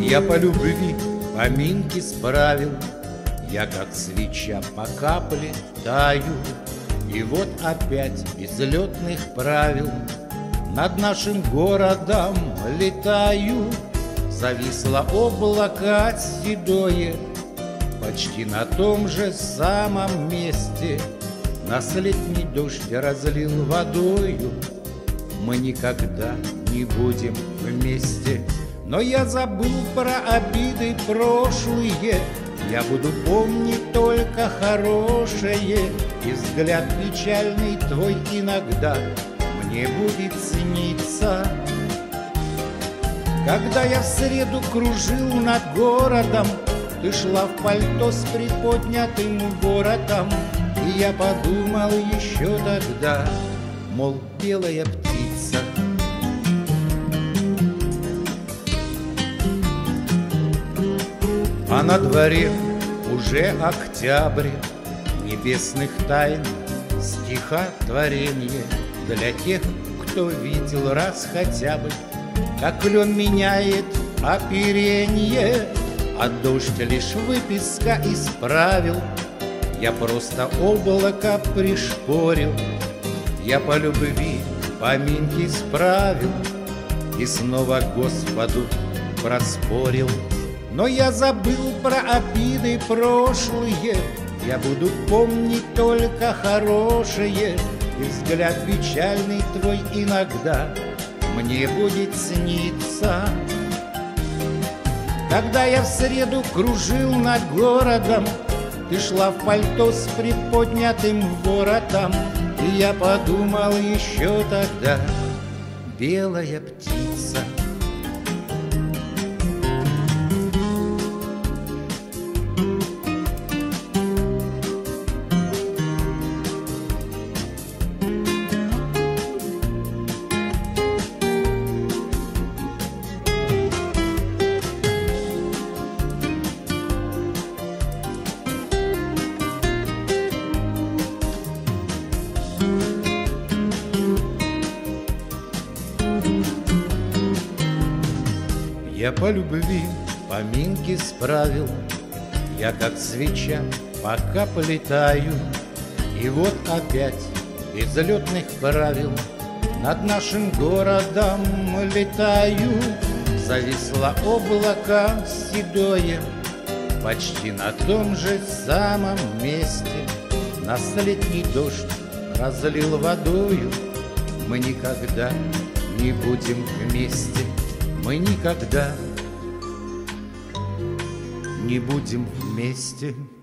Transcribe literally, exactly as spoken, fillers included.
Я по любви поминки справил, я как свеча по капле таю. И вот опять без летных правил над нашим городом летаю. Зависло облако седое, почти на том же самом месте. Нас летний дождь разлил водою, мы никогда не будем вместе. Но я забыл про обиды прошлые, я буду помнить только хорошее. И взгляд печальный твой иногда мне будет сниться. Когда я в среду кружил над городом, ты шла в пальто с приподнятым воротом. И я подумал еще тогда, мол, белая птица. А на дворе уже октябрь, небесных тайн стихотворение для тех, кто видел раз хотя бы, как лен меняет оперенье, а дождь лишь выписка из правил. Я просто облако пришпорил, я по любви поминки справил и снова Господу проспорил. Но я забыл про обиды прошлые, я буду помнить только хорошее. И взгляд печальный твой иногда мне будет сниться. Когда я в среду кружил над городом, ты шла в пальто с приподнятым воротом. И я подумал еще тогда, белая птица. Я по любви поминки справил, я как свеча пока полетаю. И вот опять без летных правил над нашим городом летаю. Зависло облако седое, почти на том же самом месте. Нас летний дождь разлил водою, мы никогда не будем вместе. Мы никогда не будем вместе.